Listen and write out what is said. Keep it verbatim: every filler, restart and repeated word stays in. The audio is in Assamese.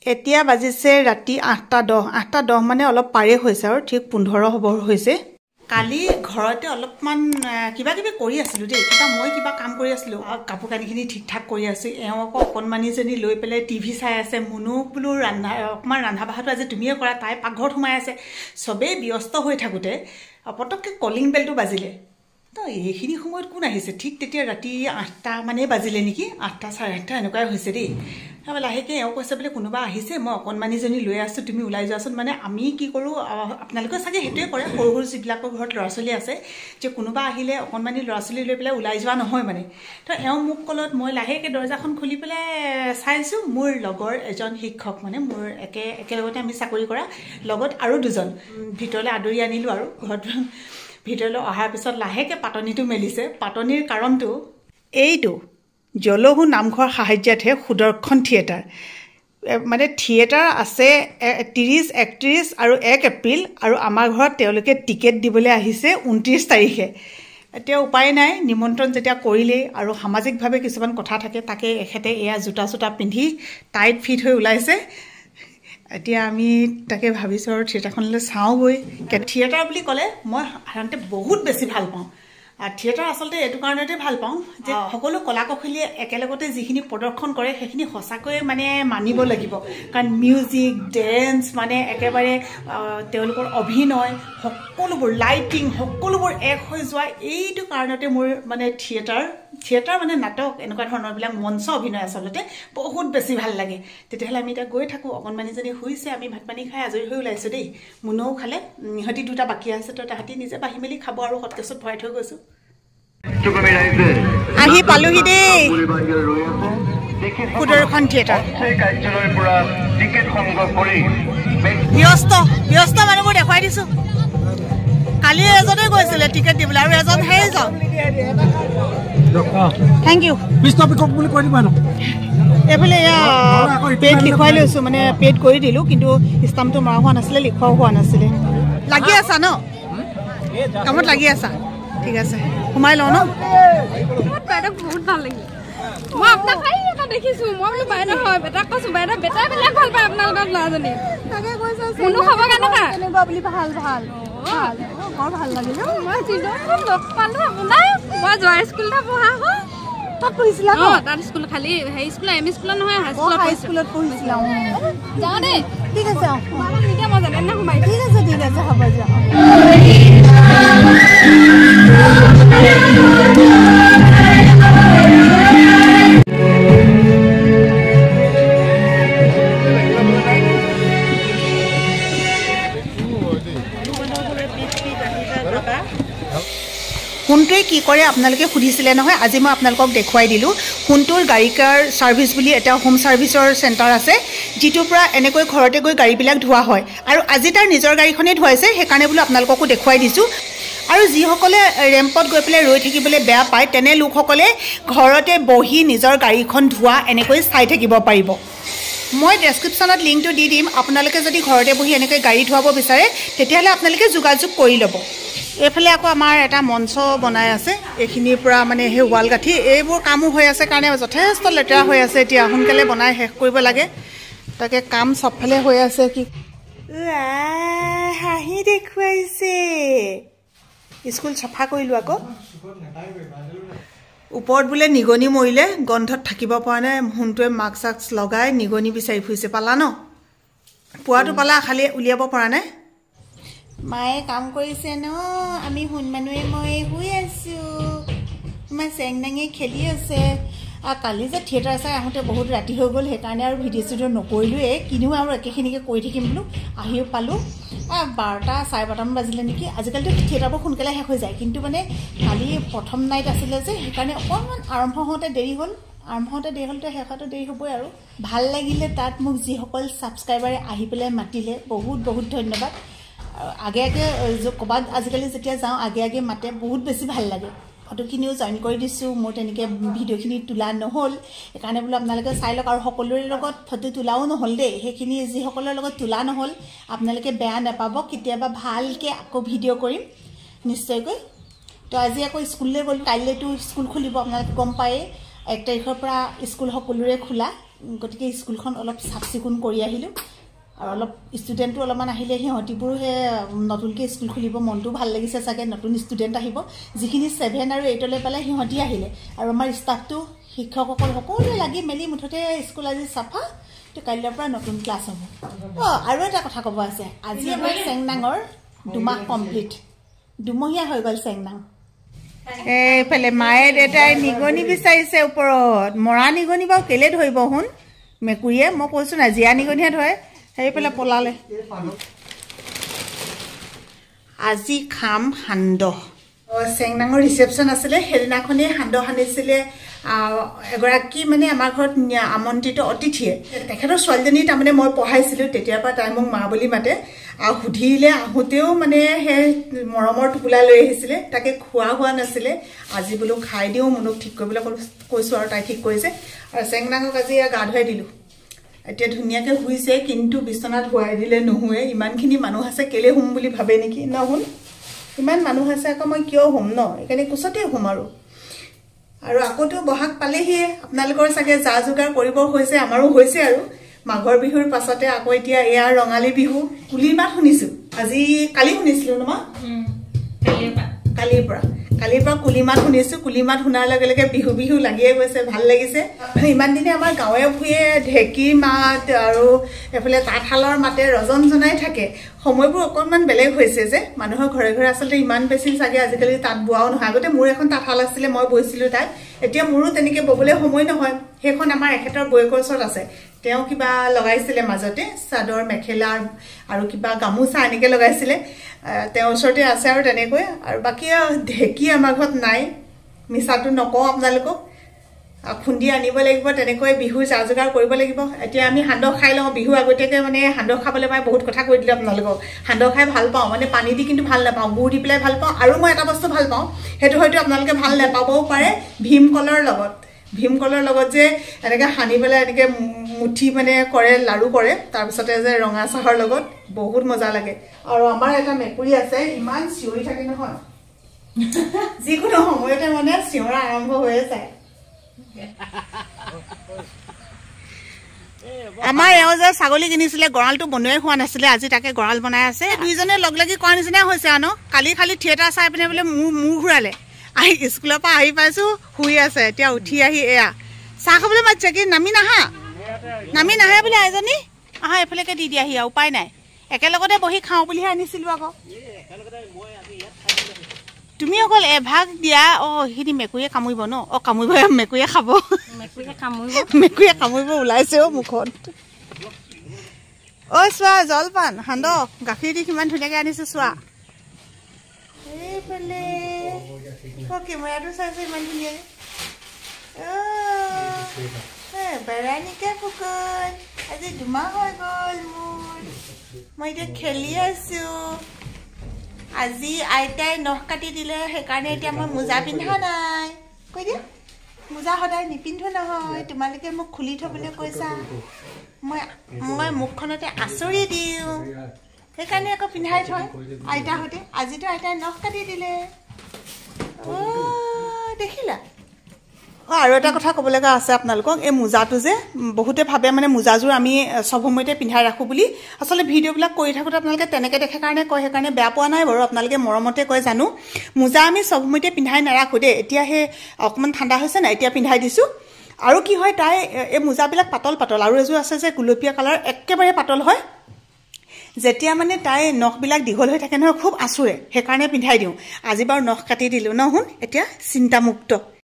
এতিয়া বাজিছে ৰাতি আঠটা দহ আঠটা দহ মানে অলপ পাৰে হৈছে আৰু ঠিক পোন্ধৰ হ'ব হৈছে কালি ঘৰতে অলপমান কিবা কিবি কৰি আছিলোঁ দেই কিবা মই কিবা কাম কৰি আছিলোঁ কাপোৰ কানিখিনি ঠিক ঠাক কৰি আছোঁ এওঁ আকৌ অকণমানিজনী লৈ পেলাই টিভি চাই আছে মুনুক বোলো ৰান্ধা অকণমান ৰন্ধা বঢ়াটো আজি তুমিয়ে কৰা তাই পাকঘৰত সোমাই আছে চবেই ব্যস্ত হৈ থাকোঁতে পটককৈ কলিং বেলটো বাজিলে তো এইখিনি সময়ত কোন আহিছে ঠিক তেতিয়া ৰাতি আঠটা মানে বাজিলে নেকি আঠটা চাৰে আঠটা এনেকুৱাই হৈছে দেই তাৰপৰা লাহেকৈ এওঁ কৈছে বোলে কোনোবা আহিছে মই অকণমানিজনী লৈ আছোঁ তুমি ওলাই যোৱাচোন মানে আমি কি কৰোঁ আপোনালোকে চাগে সেইটোৱে কৰে সৰু সৰু যিবিলাকৰ ঘৰত ল'ৰা ছোৱালী আছে যে কোনোবা আহিলে অকণমানি ল'ৰা ছোৱালী লৈ পেলাই ওলাই যোৱা নহয় মানে তো এওঁ মোক ক'লত মই লাহেকৈ দৰ্জাখন খুলি পেলাই চাইছোঁ মোৰ লগৰ এজন শিক্ষক মানে মোৰ একে একেলগতে আমি চাকৰি কৰা লগত আৰু দুজন ভিতৰলৈ আদৰি আনিলোঁ আৰু ঘৰত ভিতৰলৈ অহাৰ পিছত লাহেকৈ পাতনিটো মেলিছে পাতনিৰ কাৰণটো এইটো জলহু নামঘৰ সাহায্যতহে সুদৰ্শন থিয়েটাৰ মানে থিয়েটাৰ আছে ত্ৰিছ একত্ৰিছ আৰু এক এপ্ৰিল আৰু আমাৰ ঘৰত তেওঁলোকে টিকেট দিবলৈ আহিছে ঊনত্ৰিছ তাৰিখে এতিয়া উপায় নাই নিমন্ত্ৰণ যেতিয়া কৰিলেই আৰু সামাজিকভাৱে কিছুমান কথা থাকে তাকে এখেতে এয়া জোতা চোতা পিন্ধি টাইট ফিট হৈ ওলাইছে এতিয়া আমি তাকে ভাবিছোঁ আৰু থিয়েটাৰখনলৈ চাওঁগৈ থিয়েটাৰ বুলি ক'লে মই সাধাৰণতে বহুত বেছি ভাল পাওঁ থিয়েটাৰ আচলতে এইটো কাৰণতে ভাল পাওঁ যে সকলো কলা কৌশলীয়ে একেলগতে যিখিনি প্ৰদৰ্শন কৰে সেইখিনি সঁচাকৈয়ে মানে মানিব লাগিব কাৰণ মিউজিক ডেন্স মানে একেবাৰে তেওঁলোকৰ অভিনয় সকলোবোৰ লাইটিং সকলোবোৰ এক হৈ যোৱা এইটো কাৰণতে মোৰ মানে থিয়েটাৰ থিয়েটাৰ মানে নাটক এনেকুৱা ধৰণৰবিলাক মঞ্চ অভিনয় আচলতে বহুত বেছি ভাল লাগে তেতিয়াহ'লে আমি এতিয়া গৈ থাকোঁ অকণমানিজনী শুইছে আমি ভাত পানী খাই আজৰি হৈ ওলাইছোঁ দেই মুনুও খালে সিহঁতি দুটা বাকী আছে তো তাহাঁতি নিজে বাঢ়ি মেলি খাব আৰু হটকেছত ভৰাই থৈ গৈছোঁ আহি পালোহি দেই সুদৰ্শন থিয়েটাৰ ব্যস্ত ব্যস্ত মানুহবোৰ দেখুৱাই দিছোঁ কালি এজনে গৈছিলে টিকেট দিবলৈ আৰু এজন সেই যাওঁ থেংক ইউ এইফালে এয়া পেড লিখুৱাই লৈছোঁ মানে পেড কৰি দিলোঁ কিন্তু ষ্টাম্পটো মৰা হোৱা নাছিলে লিখোৱাও হোৱা নাছিলে লাগি আছা ন কামত লাগি আছা ঠিক আছে সোমাই লওঁ ন বহুত ভাল লাগিল মই আপোনাক এটা দেখিছোঁ মই বোলো বাইদেউ হয় বেটাক কৈছোঁ বাইদেউ বেটাই বেলেগ ভাল পায় আপোনালোকৰ ল'ৰাজনী তাকে কৈছোঁ কোনো খবৰ কেনেকুৱা কেনেকুৱা বুলি ভাল ভাল ভাল বৰ ভাল লাগিল মই চিন্তা লগ পালোঁ আপোনাৰ মই যোৱা স্কুলতে পঢ়া হ'ল তাত পঢ়িছিলা অঁ তাত স্কুল খালি হেৰি স্কুল এম ই স্কুলত নহয় হাই স্কুলত হাই স্কুলত পঢ়িছিলা যাওঁ দেই ঠিক আছে এতিয়া মই জানে নে সোমাই ঠিক আছে ঠিক আছে হ'ব যোৱা সোণটোৱে কি কৰে আপোনালোকে সুধিছিলে নহয় আজি মই আপোনালোকক দেখুৱাই দিলোঁ সোণটোৰ গাড়ী কাৰ ছাৰ্ভিচ বুলি এটা হোম ছাৰ্ভিচৰ চেণ্টাৰ আছে যিটোৰ পৰা এনেকৈ ঘৰতে গৈ গাড়ীবিলাক ধোৱা হয় আৰু আজি তাৰ নিজৰ গাড়ীখনেই ধুৱাইছে সেইকাৰণে বোলো আপোনালোককো দেখুৱাই দিছোঁ আৰু যিসকলে ৰেম্পত গৈ পেলাই ৰৈ থাকিবলৈ বেয়া পায় তেনে লোকসকলে ঘৰতে বহি নিজৰ গাড়ীখন ধোৱা এনেকৈ চাই থাকিব পাৰিব মই ডেছক্ৰিপশ্যনত লিংকটো দি দিম আপোনালোকে যদি ঘৰতে বহি এনেকৈ গাড়ী ধুৱাব বিচাৰে তেতিয়াহ'লে আপোনালোকে যোগাযোগ কৰি ল'ব এইফালে আকৌ আমাৰ এটা মঞ্চ বনাই আছে এইখিনিৰ পৰা মানে সেই ৱাল গাঁঠি এইবোৰ কামো হৈ আছে কাৰণে যথেষ্ট লেতেৰা হৈ আছে এতিয়া সোনকালে বনাই শেষ কৰিব লাগে তাকে কাম চবফালে হৈ আছে কি হাঁহি দেখুৱাইছে স্কুল চাফা কৰিলোঁ আকৌ ওপৰত বোলে নিগনি মৰিলে গন্ধত থাকিব পৰা নাই সোণটোৱে মাস্ক চাস্ক লগাই নিগনি বিচাৰি ফুৰিছে পালা ন পোৱাটো পালা খালি উলিয়াব পৰা নাই মায়ে কাম কৰিছে ন আমি সোণ মানুহে মই শুই আছোঁ তোমাৰ চেং দাঙি খেলি আছে আৰু কালি যে থিয়েটাৰ চাই আহোঁতে বহুত ৰাতি হৈ গ'ল সেইকাৰণে আৰু ভিডিঅ' চিডিঅ' নকৰিলোঁৱেই কিনো আৰু একেখিনিকে কৰি থাকিম বোলো আহিও পালোঁ বাৰটা চাৰে বাৰটামান বাজিলে নেকি আজিকালিতো থিয়েটাৰবোৰ সোনকালে শেষ হৈ যায় কিন্তু মানে কালি প্ৰথম নাইট আছিলে যে সেইকাৰণে অকণমান আৰম্ভ হওঁতে দেৰি হ'ল আৰম্ভ হওঁতে দেৰি হ'লতো শেষ হওঁতে দেৰি হ'বই আৰু ভাল লাগিলে তাত মোক যিসকল ছাবস্ক্ৰাইবাৰে আহি পেলাই মাতিলে বহুত বহুত ধন্যবাদ আগে আগে ক'ৰবাত আজিকালি যেতিয়া যাওঁ আগে আগে মাতে বহুত বেছি ভাল লাগে ফটোখিনিও জইন কৰি দিছোঁ মোৰ তেনেকৈ ভিডিঅ'খিনি তোলা নহ'ল সেইকাৰণে বোলো আপোনালোকে চাই লওক আৰু সকলোৰে লগত ফটো তোলাও নহ'ল দেই সেইখিনি যিসকলৰ লগত তোলা নহ'ল আপোনালোকে বেয়া নাপাব কেতিয়াবা ভালকৈ আকৌ ভিডিঅ' কৰিম নিশ্চয়কৈ তো আজি আকৌ স্কুললৈ গ'লোঁ কাইলৈতো স্কুল খুলিব আপোনালোকে গম পায়েই এক তাৰিখৰ পৰা স্কুল সকলোৰে খোলা গতিকে স্কুলখন অলপ চাফ চিকুণ কৰি আহিলোঁ আৰু অলপ ষ্টুডেণ্টটো অলপমান আহিলে সিহঁতিবোৰো সেই নতুনকৈ স্কুল খুলিব মনটো ভাল লাগিছে চাগে নতুন ষ্টুডেণ্ট আহিব যিখিনি ছেভেন আৰু এইটলৈ পালে সিহঁতি আহিলে আৰু আমাৰ ষ্টাফটো শিক্ষকসকল সকলোৱে লাগি মেলি মুঠতে স্কুল আজি চাফা তো কাইলৈৰ পৰা নতুন ক্লাছ হ'ব অঁ আৰু এটা কথা ক'ব আছে আজি আমাৰ চেংনাঙৰ দুমাহ কমপ্লিট দুমহীয়া হৈ গ'ল চেংনাং এইফালে মায়ে দেউতাই নিগনি বিচাৰিছে ওপৰত মৰা নিগনি বাৰু কেলে ধৰিব শুন মেকুৰীয়ে মই কৈছোঁ না জীয়া নিগনিহে ধৰে সেইফালে পলালে আজি খাম সান্দহ চেংনাঙৰ ৰিচেপশ্যন আছিলে সেইদিনাখনেই সান্দহ সানিছিলে এগৰাকী মানে আমাৰ ঘৰত আমন্ত্ৰিত অতিথিয়ে তেখেতৰ ছোৱালীজনী তাৰমানে মই পঢ়াইছিলোঁ তেতিয়াৰ পৰা তাই মোক মা বুলি মাতে আৰু সুধিলে আহোঁতেও মানে সেই মৰমৰ টোপোলা লৈ আহিছিলে তাকে খোৱা হোৱা নাছিলে আজি বোলো খাই দিওঁ মনক ঠিক কৰিবলৈ কৈছোঁ আৰু তাই ঠিক কৰিছে আৰু চেংনাঙক আজি গা ধুৱাই দিলোঁ এতিয়া ধুনীয়াকৈ শুইছে কিন্তু বিচনাত শুৱাই দিলে নুশুৱে ইমানখিনি মানুহ আছে কেলে শুম বুলি ভাবে নেকি ন শুন ইমান মানুহ আছে আকৌ মই কিয় শুম ন সেইকাৰণে কোচতে শুম আৰু আৰু আকৌতো বহাগ পালেহিয়ে আপোনালোকৰ চাগে যা যোগাৰ কৰিব হৈছে আমাৰো হৈছে আৰু মাঘৰ বিহুৰ পাছতে আকৌ এতিয়া এয়া ৰঙালী বিহু কুলিৰ মাত শুনিছোঁ আজি কালি শুনিছিলোঁ ন মা কালিৰ পৰা কালিৰ পৰা কুলি মাত শুনিছোঁ কুলি মাত শুনাৰ লগে লগে বিহু বিহু লাগিয়ে গৈছে ভাল লাগিছে ইমান দিনে আমাৰ গাঁৱে ভূঞে ঢেঁকীৰ মাত আৰু এইফালে তাঁতশালৰ মাতে ৰজন জনাই থাকে সময়বোৰ অকণমান বেলেগ হৈছে যে মানুহৰ ঘৰে ঘৰে আচলতে ইমান বেছি চাগে আজিকালি তাঁত বোৱাও নহয় আগতে মোৰ এখন তাঁতশাল আছিলে মই বৈছিলোঁ তাত এতিয়া মোৰো তেনেকৈ ববলৈ সময় নহয় সেইখন আমাৰ এখেতৰ বৌয়েকৰ ওচৰত আছে তেওঁ কিবা লগাইছিলে মাজতে চাদৰ মেখেলা আৰু কিবা গামোচা এনেকৈ লগাইছিলে তেওঁৰ ওচৰতে আছে আৰু তেনেকৈ আৰু বাকী ঢেঁকী আমাৰ ঘৰত নাই মিছাটো নকওঁ আপোনালোকক খুন্দি আনিব লাগিব তেনেকৈ বিহু যা যোগাৰ কৰিব লাগিব এতিয়া আমি সান্দহ খাই লওঁ বিহু আগতীয়াকৈ মানে সান্দহ খাবলৈ পাই বহুত কথা কৈ দিলোঁ আপোনালোকক সান্দহ খাই ভাল পাওঁ মানে পানী দি কিন্তু ভাল নাপাওঁ গুড় দি পেলাই ভাল পাওঁ আৰু মই এটা বস্তু ভাল পাওঁ সেইটো হয়তো আপোনালোকে ভাল নাপাবও পাৰে ভীমকলৰ লগত ভীমকলৰ লগত যে এনেকৈ সানি পেলাই এনেকৈ মুঠি মানে কৰে লাড়ু কৰে তাৰপিছতে যে ৰঙা চাহৰ লগত বহুত মজা লাগে আৰু আমাৰ এটা মেকুৰী আছে ইমান চিঞৰি থাকে নহয় যিকোনো সময়তে মানে চিঞৰা আৰম্ভ হৈয়ে যায় আমাৰ এওঁ যে ছাগলী কিনিছিলে গঁৰালটো বনোৱাই হোৱা নাছিলে আজি তাকে গঁৰাল বনাই আছে দুইজনে লগ লাগি কৰা নিচিনা হৈছে আৰু কালি খালি থিয়েটাৰ চাই পিনে বোলে মোৰ মূৰ ঘূৰালে আহি স্কুলৰ পৰা আহি পাইছোঁ শুই আছে এতিয়া উঠি আহি এয়া চাহ খাবলৈ মাতিছে কি নামি নাহা নামি নাহে বোলে এজনী আহা এফালেকে দি দিয়াহি আৰু উপায় নাই একেলগতে বহি খাওঁ বুলিহে আনিছিলোঁ আকৌ তুমি অকল এভাগ দিয়া অঁ সেইখিনি মেকুৰীয়ে কামুৰিব ন অঁ কামুৰিব মেকুৰীয়ে খাব মেকুৰীয়ে কামুৰিব মেকুৰীয়ে কামুৰিব ওলাইছে অ' মুখত অ' চোৱা জলপান সান্দহ গাখীৰ দি কিমান ধুনীয়াকৈ আনিছোঁ চোৱা এইফালে কেমেৰাটো চাইছে ইমান ধুনীয়াকৈ বেৰানিকে ফুকন আজি দুমাহ হৈ গ'ল মোৰ মই এতিয়া খেলি আছোঁ আজি আইতাই নখ কাটি দিলে সেইকাৰণে এতিয়া মই মোজা পিন্ধা নাই কৈ দিয়া মোজা সদায় নিপিন্ধো নহয় তোমালোকে মোক খুলি থ'বলৈ কৈছা মই মই মুখখনতে আঁচৰি দিওঁ সেইকাৰণে আকৌ পিন্ধাই থয় আইতাহঁতে আজিতো আইতাই নখ কাটি দিলে অ' দেখিলা অঁ আৰু এটা কথা ক'ব লগা আছে আপোনালোকক এই মোজাটো যে বহুতে ভাবে মানে মোজাযোৰ আমি চব সময়তে পিন্ধাই ৰাখোঁ বুলি আচলতে ভিডিঅ'বিলাক কৰি থাকোঁতে আপোনালোকে তেনেকৈ দেখে কাৰণে কয় সেইকাৰণে বেয়া পোৱা নাই বাৰু আপোনালোকে মৰমতে কয় জানো মোজা আমি চব সময়তে পিন্ধাই নাৰাখোঁ দেই এতিয়া সেই অকণমান ঠাণ্ডা হৈছে নাই এতিয়া পিন্ধাই দিছোঁ আৰু কি হয় তাই এই মোজাবিলাক পাতল পাতল আৰু এযোৰ আছে যে গুলপীয়া কালাৰ একেবাৰে পাতল হয় যেতিয়া মানে তাই নখবিলাক দীঘল হৈ থাকে নহয় খুব আঁচুৰে সেইকাৰণে পিন্ধাই দিওঁ আজি বাৰু নখ কাটি দিলোঁ ন শুন এতিয়া চিন্তামুক্ত